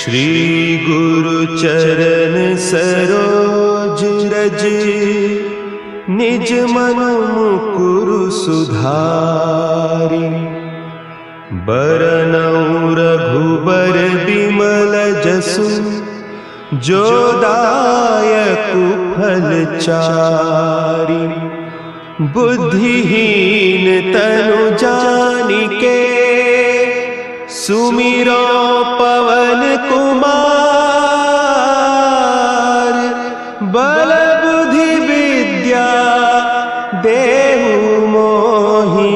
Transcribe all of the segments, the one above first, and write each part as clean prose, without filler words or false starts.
श्री गुरु चरण सरोज रज, निज मन मुकुरु सुधारि। बरनउँ रघुबर बिमल जसु, जो दायकु फल चारि। बुद्धिहीन तनु जानिके, सुमिरो पवन कुमार। बल बुद्धि विद्या देहु मोहि,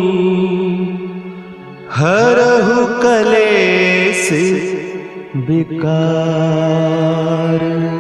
हरहु कलेस विकार।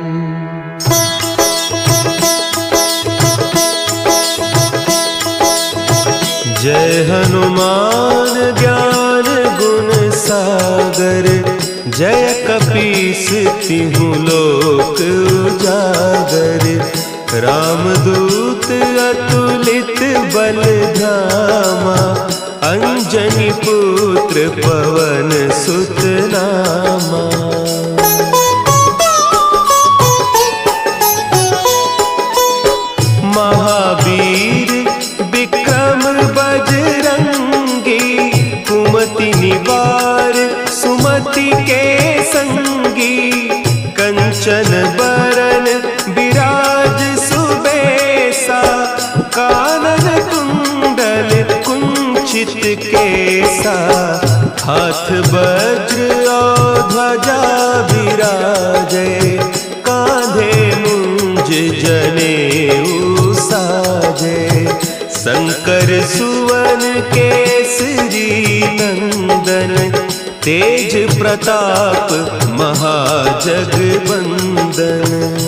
जय हनुमान ज्ञान गुण सागर, जय कपीस तिहु लोक उजागर। रामदूत अतुलित बल धामा, अंजनी पुत्र पवन सुत नामा। महावीर विक्रम बजरंगी, कुमति निवार सुमति के संगी। कंचन बरन विराज सुबेसा, कानन कुंडल कुंचित केसा। हाथ वज्र और ध्वजा विराजे, कांधे मुंज जनेऊ साजे। शंकर सुवन केसरी नंदन, तेज प्रताप महाजगवंदन।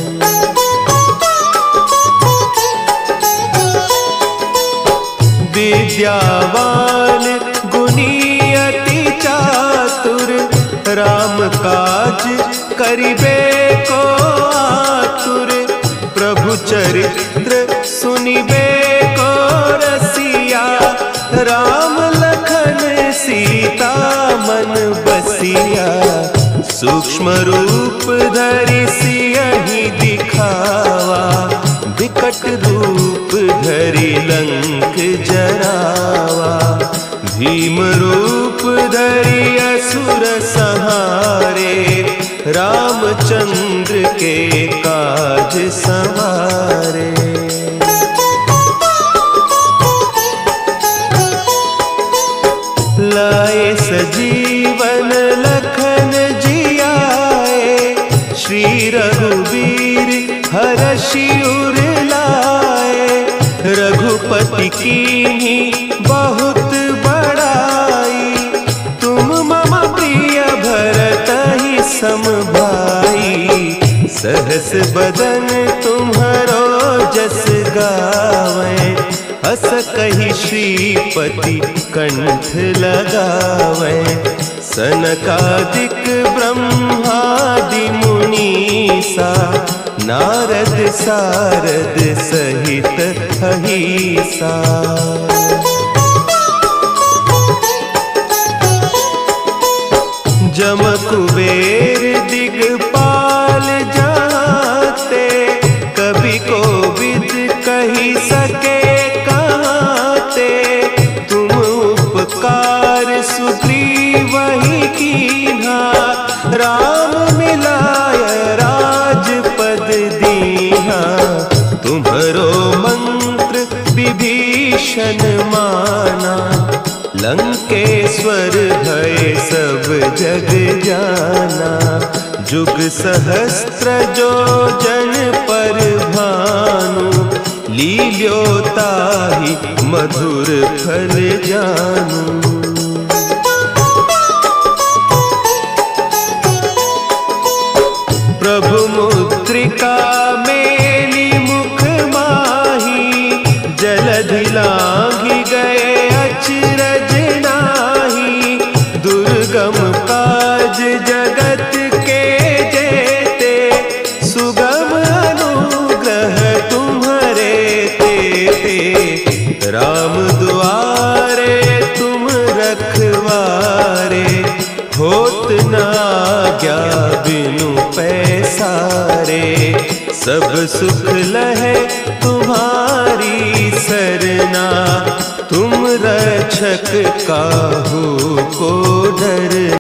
विद्यावान गुणी अति चातुर, राम काज करिबे को आतुर। प्रभु चरित्र सुनिबे को रसिया, राम लखन सीता मन बसिया। सूक्ष्म रूप धरि सियहि दिखावा, विकट रूप धरि लंक जरावा। भीम रूप धरि असुर संहारे, रामचंद्र के काज सवारे। लाए सजीवन लखन जियाए, श्री रघुवीर हरषि उर लाए। रघुपति कीन्ही बहुत बड़ाई, तुम मम प्रिय भरतहि सम भाई। सहस बदन तुम्हरो जस गावें, हस कहि श्रीपति कंठ लगावें। सनकादिक ब्रह्मादि मुनीसा, नारद सारद सहित अहीसा। जम कुबेर दिगपाल जाते, कवि कोविद कहि सके कहते। तुम उपकार सुग्रीवहि कीन्हा, राम मिलाय राजपद दीन्हा। तुम्हरो मंत्र विभीषण माना, लंकेश्वर भय सब जग जाना। जुग सहस्त्र जो जन पर भानु, लील्योताहि मधुर फल जानू। प्रभु मुद्रिका मेली मुख माही, जलधि लांघि गए अचरज नाही। दुर्गम काज जगत के जेते, सुगम अनुग्रह तुम्हरे तेते। राम दुआरे तुम रखवारे, होत न आज्ञा बिनु पैसारे, सब सुख लहे तुम्हारी सरना। तुम रक्षक काहू को डर